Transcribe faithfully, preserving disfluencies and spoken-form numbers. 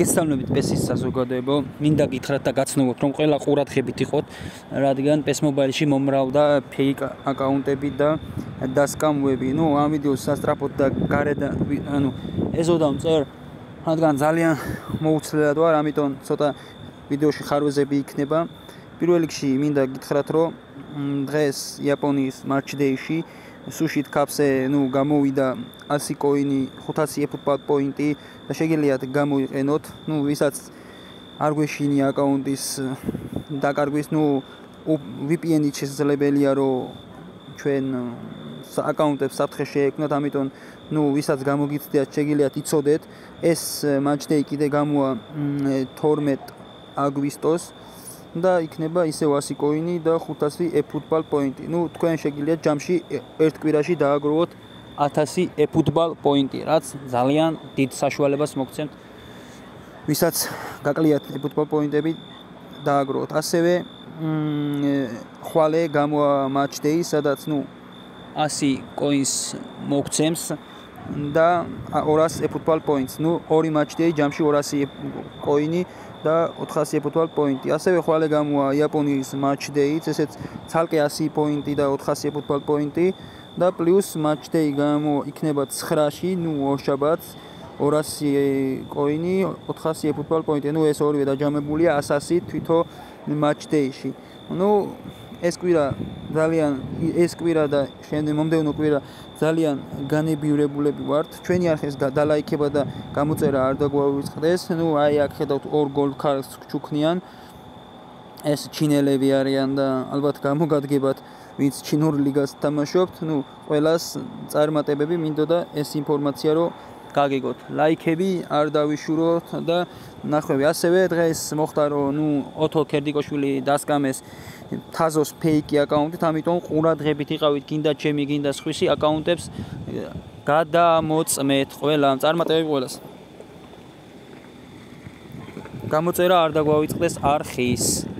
გესალმებით პესის საზოგადოებო, მინდა გითხრათ და გაცნობოთ, რომ ყველა ყურადღებით იყოთ, რადგან პეს მობაილში მომრავდა ფეიქ აკაუნტები და დასკამვები. ნუ ამ ვიდეოს სასტრაფოდ და გარეთ ანუ ეზოდავ წერ, რადგან ძალიან მოუცლელად ვარ, ამიტომ ცოტა ვიდეოში ხარვეზები იქნება. პირველ რიგში მინდა გითხრათ, რომ დღეს იაპონიის Match Day-ში Sushi Cups-ე, ნუ გამოვიდა ასი კოინი, ხუთასი eFootball პოინტი და შეგიძლიათ გამოიყენოთ. ნუ ვისაც არ გვეშინია აკაუნტის დაკარგვის, ნუ V P N-ით შესაძლებელია, რომ ჩვენ აკაუნტებს საფრთხე შეექმნათ, ამიტომ ნუ ვისაც გამოგიცდიათ, შეგიძლიათ იცოდეთ, ეს Match Day კიდე გამოვა თორმეტ აგვისტოს და იქნება ისევ ასი კოინი და ხუთასი eFootball პოინტი. ნუ თქვენ შეგიძლიათ ჯამში ერთ კვირაში დააგროვოთ ათასი eFootball პოინტი, რაც ძალიან დიდ საშუალებას მოგცემთ, ვისაც გაკლიათ eFootball პოინტები დააგროვოთ. ასევე ხვალე გამოვა Match Day, სადაც ნუ ასი კოინს მოგცემს და ორასი eFootball პოინტს. ნუ ორი Match Day ჯამში ორასი კოინი და ოთხასი eFootball პოინტი. ასევე ხვალე გამოვა იაპონიის Match Day-იც, ესეც ცალკე ასი პოინტი და ოთხასი eFootball პოინტი და პლუს Match Day გამო იქნება ცხრაში, ნუ ორშაბათს ორასი კოინი, ოთხასი eFootball პოინტი. ნუ ეს ორივე დაჯამებულია ასასი თვითონ Match Day-ში. ნუ ეს კვირა ძალიან ეს კვირა და შემდეგ მომდევნო კვირა ძალიან განებიურებულები ვართ. ჩვენი არხის დალაიქება და გამოწერა არ დაგვაუწყდეს. ნუ აი აქ ხედავთ ორ გოლდ კარდს ჩუქნიან. ეს ჩინელები არიან და ალბათ გამოგადგებათ, ვინც ჩინურ ლიგას თამაშობთ. ნუ ყველას წარმატებები მინდოდა ეს ინფორმაცია რომ გაგიგოთ. ლაიქები არ დავიშუროთ და ნახვევი. ასევე დღეს მოხდა რომ ნუ ოთო ქერდიკოშვილი დასკამეს თაზოს ფეიკი აკაუნტით, ამიტომ ყურადღებით იყავით, გინდა ჩემი, გინდა სხვისი აკაუნტებს გადამოწმეთ ყველა, წარმატებები ყველას. გამოწერა არ დაგვაუწყდეს არხის.